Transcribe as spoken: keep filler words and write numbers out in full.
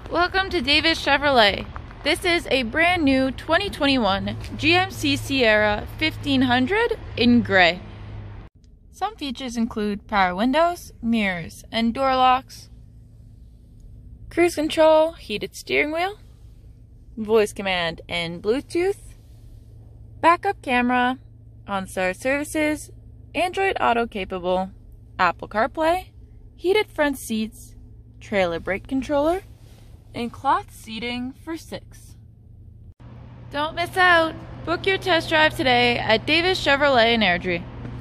Welcome to Davis Chevrolet. This is a brand new twenty twenty-one G M C Sierra fifteen hundred in gray. Some features include power windows, mirrors, and door locks, cruise control, heated steering wheel, voice command and Bluetooth, backup camera, OnStar services, Android Auto capable, Apple CarPlay, heated front seats, trailer brake controller, and cloth seating for six. Don't miss out! Book your test drive today at Davis Chevrolet in Airdrie.